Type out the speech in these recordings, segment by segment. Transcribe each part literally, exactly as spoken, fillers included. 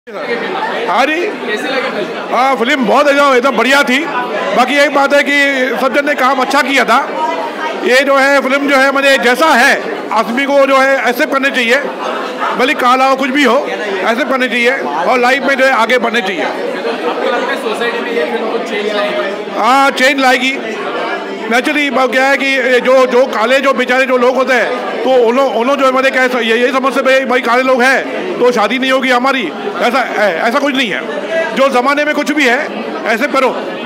हाँ जी, हाँ फिल्म बहुत एकदम बढ़िया थी। बाकी एक बात है कि सज्जन ने काम अच्छा किया था। ये जो है फिल्म जो है मुझे जैसा है आदमी को जो है एक्सेप्ट करने चाहिए, भले काला हो कुछ भी हो एक्सेप्ट करने चाहिए और लाइफ में जो है आगे बढ़ने चाहिए। हाँ चेंज लाएगी नेचुरली। क्या है कि जो जो काले जो बेचारे जो लोग होते हैं तो उन्होंने उन्हों जो है मुझे क्या यही समझ से भाई काले लोग हैं तो शादी नहीं होगी हमारी, ऐसा ऐसा कुछ नहीं है। जो ज़माने में कुछ भी है ऐसे करो।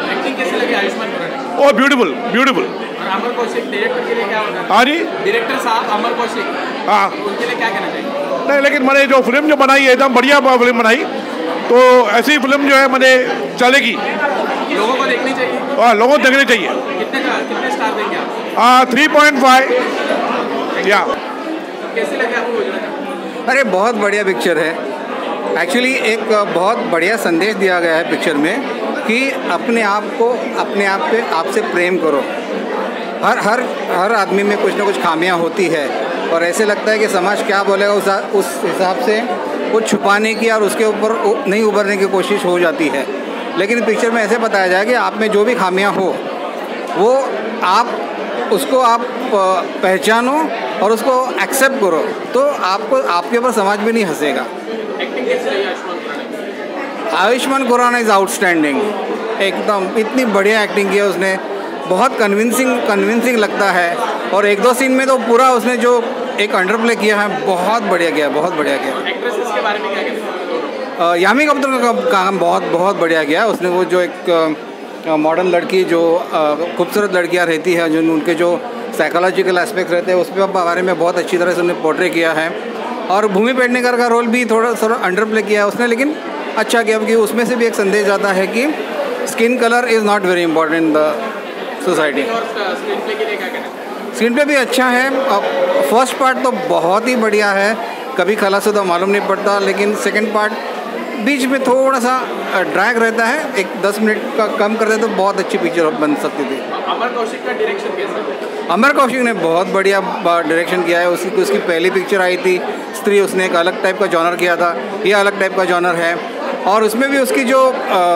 Oh beautiful beautiful. Amar Kaushik director के लिए क्या होगा? हाँ जी, डायरेक्टर साहब अमर कौशिक, हाँ उनके लिए क्या कहना चाहिए? नहीं लेकिन मैंने जो फिल्म जो बनाई है एकदम बढ़िया फिल्म बनाई, तो ऐसी फिल्म जो है मैंने चलेगी, लोगों को देखनी चाहिए। हाँ लोगों को देखनी चाहिए। कितने का कितने स्टार देंगे आप? हाँ थ्री पॉइंट फाइव। या कैसी लगी आपको? अरे बहुत बढ़िया पिक्चर है। एक्चुअली एक बहुत बढ़िया संदेश दिया गया है पिक्चर में कि अपने आप को अपने आप पे आपसे प्रेम करो। हर हर हर आदमी में कुछ ना कुछ खामियां होती है और ऐसे लगता है कि समाज क्या बोलेगा उस उस हिसाब से वो छुपाने की और उसके ऊपर नहीं उभरने की कोशिश हो जाती है। लेकिन पिक्चर में ऐसे बताया जाए कि आप में जो भी खामियां हो वो आप उसको आप पहचानो और उसको एक्सेप्ट करो, तो आपको आपके ऊपर समाज भी नहीं हंसेगा। एक्टिंग कैसी लगी आयुष्मान खुराना? Ayushmann Khurrana is outstanding. एकदम इतनी बढ़िया एक्टिंग की है उसने, बहुत कन्विंसिंग कन्विंसिंग लगता है। और एक दो सीन में तो पूरा उसने जो एक अंडर प्ले किया है बहुत बढ़िया किया, बहुत बढ़िया किया। एक्ट्रेसेस के बारे में क्या कहते हैं? यामी गौतम का काम बहुत बहुत बढ़िया किया उसने। वो जो एक मॉडर्न लड़की जो खूबसूरत लड़कियां रहती है, जो उनके जो साइकोलॉजिकल एस्पेक्ट रहते हैं उसके बारे में बहुत अच्छी तरह से उन्हें पोर्ट्रे किया है। और भूमि पेडनेकर का रोल भी थोड़ा थोड़ा अंडर प्ले किया है उसने, लेकिन अच्छा किया क्योंकि उसमें से भी एक संदेश आता है कि skin colour is not very important in the society. Screenplay भी अच्छा है। फर्स्ट पार्ट तो बहुत ही बढ़िया है, कभी खलासूदा मालूम नहीं पड़ता, लेकिन सेकंड पार्ट बीच में थोड़ा सा ड्रैग रहता है, एक दस मिनट का कम कर दे तो बहुत अच्छी पिक्चर बन सकती थी। अमर कौशिक का डायरेक्शन कैसा है? अमर कौशिक ने बहुत बढ़िया डायरेक्शन किया है। उसकी उसकी पहली पिक्चर आई थी स्त्री, उसने एक अलग टाइप का जॉनर किया था, ये अलग टाइप का जॉनर है। और उसमें भी उसकी जो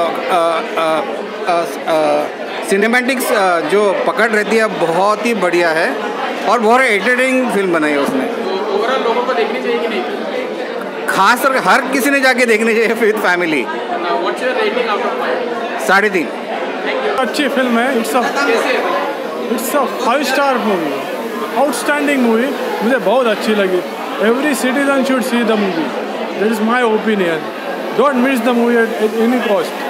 सिनेमैटिक्स जो पकड़ रहती है बहुत ही बढ़िया है और बहुत एंटरटेनिंग फिल्म बनाई है उसने। तो ओवरऑल लोगों को देखनी चाहिए कि नहीं? खास करके हर किसी ने जाके देखनी चाहिए with family. What's your rating out of five? साढ़े तीन। अच्छी फिल्म है। It's a it's a five star movie, outstanding movie, मुझे बहुत अच्छी लगी। Every citizen should see the movie, that is my opinion. Don't miss the movie at any cost.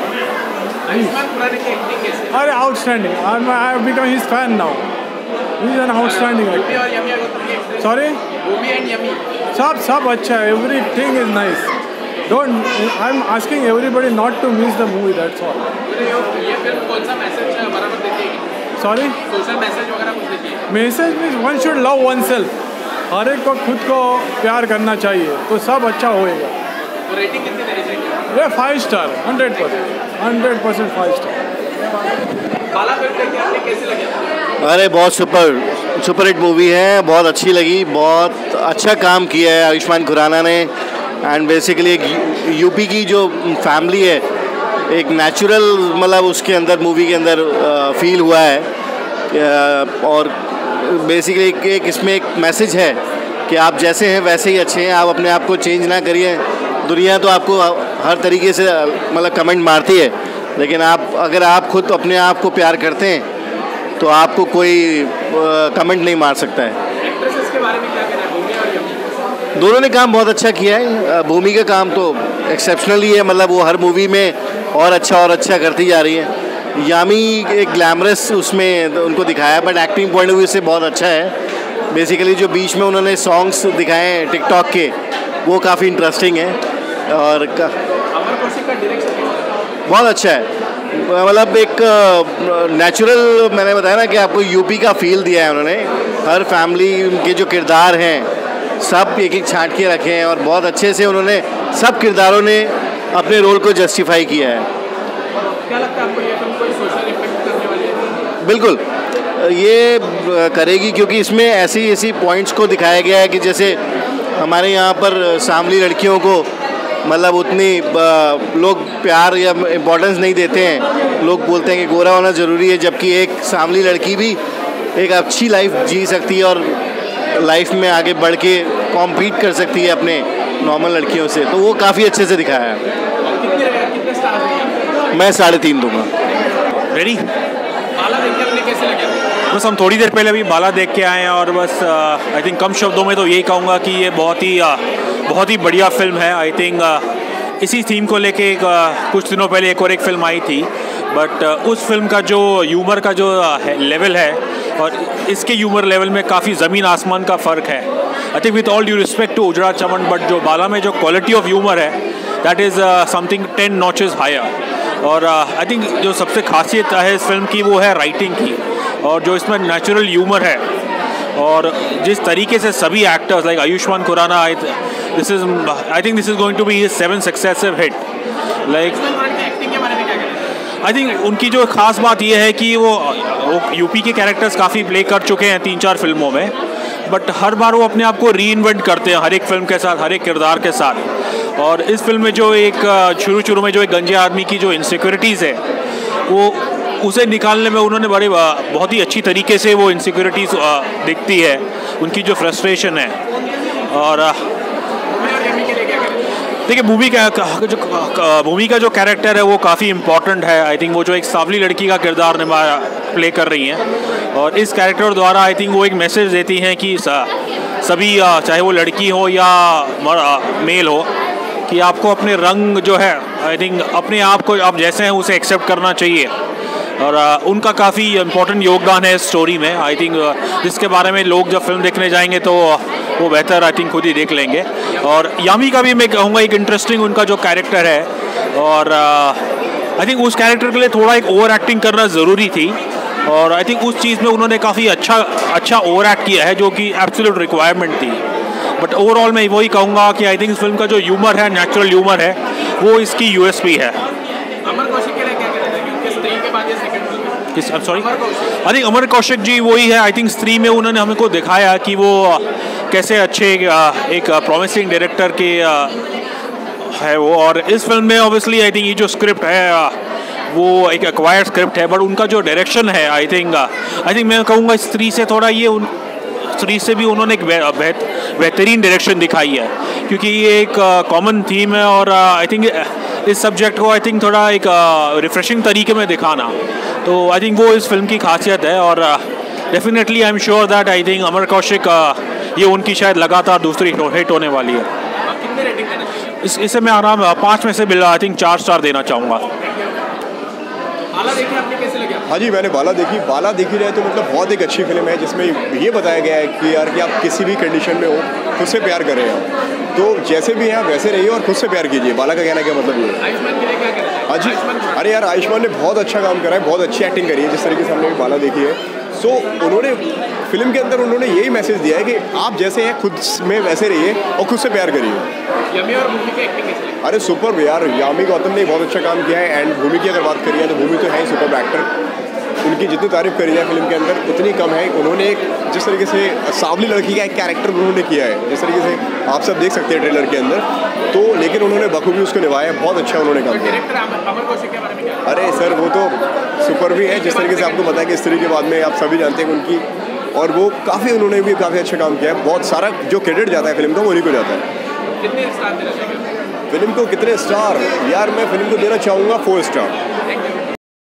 अरे outstanding, I have become his fan now. He is an outstanding. Sorry, Bhumi and Yami सब सब अच्छा है, everything is nice. Don't I am asking everybody not to miss the movie, that's all. ये film कौन सा message बराबर देती है? सॉरी, सोशल मैसेज वगैरह कुछ देती है? Message means one should love oneself. हर एक को खुद को प्यार करना चाहिए तो सब अच्छा होएगा। तो रेटिंग कितनी देनी चाहिए? ये five star, hundred percent hundred percent five star. Bala film देखी आपने, कैसी लगी? अरे बहुत सुपर सुपर हिट मूवी है, बहुत अच्छी लगी। बहुत अच्छा काम किया है आयुष्मान खुराना ने। एंड बेसिकली एक यूपी की जो फैमिली है, एक नेचुरल मतलब उसके अंदर मूवी के अंदर फील हुआ है। और बेसिकली एक, एक इसमें एक मैसेज है कि आप जैसे हैं वैसे ही अच्छे हैं, आप अपने आप को चेंज ना करिए। दुनिया तो आपको हर तरीके से मतलब कमेंट मारती है, लेकिन आप अगर आप खुद अपने आप को प्यार करते हैं तो आपको कोई कमेंट नहीं मार सकता है। एक्ट्रेसेस के बारे में क्या कहना है? भूमि और यमी दोनों ने काम बहुत अच्छा किया है। भूमि का काम तो एक्सेप्शनल ही है, मतलब वो हर मूवी में और अच्छा और अच्छा करती जा रही है। यामी एक ग्लैमरस उसमें उनको दिखाया है, but acting point of view से बहुत अच्छा है। बेसिकली जो बीच में उन्होंने सॉन्ग्स दिखाए हैं टिकटॉक के, वो काफ़ी इंटरेस्टिंग है। और अमर कौशिक का डायरेक्शन बहुत अच्छा है, मतलब एक नेचुरल, मैंने बताया ना कि आपको यूपी का फील दिया है उन्होंने। हर फैमिली के जो किरदार हैं सब एक एक छांट के रखे हैं और बहुत अच्छे से उन्होंने सब किरदारों ने अपने रोल को जस्टिफाई किया है। क्या लगता है आपको, ये फिल्म कोई सोशल इम्पैक्ट करने वाली है? बिल्कुल ये करेगी, क्योंकि इसमें ऐसी ऐसी पॉइंट्स को दिखाया गया है कि जैसे हमारे यहाँ पर सामली लड़कियों को मतलब उतनी लोग प्यार या इम्पोर्टेंस नहीं देते हैं। लोग बोलते हैं कि गोरा होना ज़रूरी है, जबकि एक सांवली लड़की भी एक अच्छी लाइफ जी सकती है और लाइफ में आगे बढ़ के कॉम्पीट कर सकती है अपने नॉर्मल लड़कियों से। तो वो काफ़ी अच्छे से दिखाया है। मैं साढ़े तीन दूंगा। रेडी? बाला देख के आपने कैसे लगा? बस हम थोड़ी देर पहले अभी बाला देख के आए हैं और बस आई थिंक कम शब्दों में तो यही कहूँगा कि ये बहुत ही uh, बहुत ही बढ़िया फिल्म है। आई थिंक uh, इसी थीम को लेके एक uh, कुछ दिनों पहले एक और एक फिल्म आई थी, बट uh, उस फिल्म का जो ह्यूमर का जो लेवल है और इसके ह्यूमर लेवल में काफ़ी ज़मीन आसमान का फ़र्क है। I think with all due respect to Ujda Chaman, but जो बाला में जो क्वालिटी ऑफ ह्यूमर है that is something ten notches higher. और आई uh, थिंक जो सबसे खासियत है इस फिल्म की वो है राइटिंग की, और जो इसमें नेचुरल ह्यूमर है और जिस तरीके से सभी actors like Ayushmann Khurrana, I this is I think this is going to be his seven successive hit. Like I think उनकी जो खास बात यह है कि वो, वो यूपी के कैरेक्टर्स काफ़ी प्ले कर चुके हैं तीन चार फिल्मों में, बट हर बार वो अपने आप को री इन्वेंट करते हैं हर एक फिल्म के साथ, हर एक किरदार के साथ। और इस फिल्म में जो एक शुरू शुरू में जो एक गंजे आदमी की जो इनसिक्योरिटीज़ है वो उसे निकालने में उन्होंने बड़े बहुत ही अच्छी तरीके से वो इनसिक्योरिटीज़ दिखती है, उनकी जो फ्रस्ट्रेशन है। और देखिए भूमि का जो भूमि का जो कैरेक्टर है वो काफ़ी इम्पोर्टेंट है। आई थिंक वो जो एक सांवली लड़की का किरदार निभा प्ले कर रही हैं और इस कैरेक्टर द्वारा आई थिंक वो एक मैसेज देती हैं कि सभी चाहे वो लड़की हो या मेल हो कि आपको अपने रंग जो है आई थिंक अपने आप को आप जैसे हैं उसे एक्सेप्ट करना चाहिए। और uh, उनका काफ़ी इम्पोर्टेंट योगदान है इस स्टोरी में। आई थिंक uh, जिसके बारे में लोग जब फिल्म देखने जाएंगे तो uh, वो बेहतर आई थिंक खुद ही देख लेंगे। और यामी का भी मैं कहूँगा एक इंटरेस्टिंग उनका जो कैरेक्टर है, और आई uh, थिंक उस कैरेक्टर के लिए थोड़ा एक ओवर एक्टिंग करना ज़रूरी थी, और आई थिंक उस चीज़ में उन्होंने काफ़ी अच्छा अच्छा ओवर एक्ट किया है जो कि एब्सोल्यूट रिक्वायरमेंट थी। बट ओवरऑल मैं वही कहूँगा कि आई थिंक इस फिल्म का जो ह्यूमर है, नेचुरल ह्यूमर है, वो इसकी यूएसपी है। Sorry I think Amar Kaushik ji वही है। आई थिंक स्त्री में उन्होंने हमको दिखाया कि वो कैसे अच्छे एक प्रॉमिसिंग डायरेक्टर के है वो, और इस फिल्म में ऑब्वियसली आई थिंक ये जो स्क्रिप्ट है वो एक एक्वायर्ड स्क्रिप्ट है, बट उनका जो डायरेक्शन है आई थिंक आई थिंक मैं कहूँगा स्त्री से थोड़ा ये उन स्त्री से भी उन्होंने एक बेहतरीन डायरेक्शन दिखाई है, क्योंकि ये एक कॉमन थीम है और आई थिंक इस सब्जेक्ट को आई थिंक थोड़ा एक रिफ्रेशिंग तरीके में दिखाना, तो आई थिंक वो इस फिल्म की खासियत है। और definitely I am sure that I think Amar Kaushik ये उनकी शायद लगातार दूसरी हिट होने वाली है। इस इसे मैं आराम पाँच में से बिल्ला आई थिंक चार स्टार देना चाहूँगा। बाला देखी आपने, कैसे लगा? हाँ जी, मैंने बाला देखी। बाला देखी जाए तो मतलब बहुत एक अच्छी फिल्म है जिसमें ये बताया गया है कि यार कि आप किसी भी कंडीशन में हो खुद से प्यार करें आप, तो जैसे भी हैं आप वैसे रहिए और खुद से प्यार कीजिए। बाला का कहना क्या मतलब ये है? आयुष्मान के लिए क्या कहना है? हाँ जी, अरे यार आयुष्मान ने बहुत अच्छा काम करा है, बहुत अच्छी एक्टिंग करी है जिस तरीके से हमने बाला देखी है। सो उन्होंने फिल्म के अंदर उन्होंने यही मैसेज दिया है कि आप जैसे हैं खुद में वैसे रहिए और खुद से प्यार करिए। यमी और भूमि की एक्टिंग कैसी लगी? अरे सुपर यार, यामी गौतम ने बहुत अच्छा काम किया है। एंड भूमि की अगर बात करिए तो भूमि तो है ही सुपर एक्टर, उनकी जितनी तारीफ करी जाए फिल्म के अंदर उतनी कम है। उन्होंने एक जिस तरीके से सांवली लड़की का एक कैरेक्टर उन्होंने किया है, जिस तरीके से आप सब देख सकते हैं ट्रेलर के अंदर, तो लेकिन उन्होंने बखूबी उसको निभाया, बहुत अच्छा उन्होंने काम किया। अमर कौशिक के बारे में क्या? अरे सर वो तो सुपर भी है, जिस तरीके से आपको बताया कि स्त्री के बाद में आप सभी जानते हैं उनकी, और वो काफ़ी उन्होंने भी काफ़ी अच्छा काम किया है। बहुत सारा जो क्रेडिट जाता है फिल्म का वो उन्हीं को जाता है। कितने स्टार देना चाहिए फिल्म को? कितने स्टार? यार मैं फिल्म को देना चाहूँगा फोर स्टार।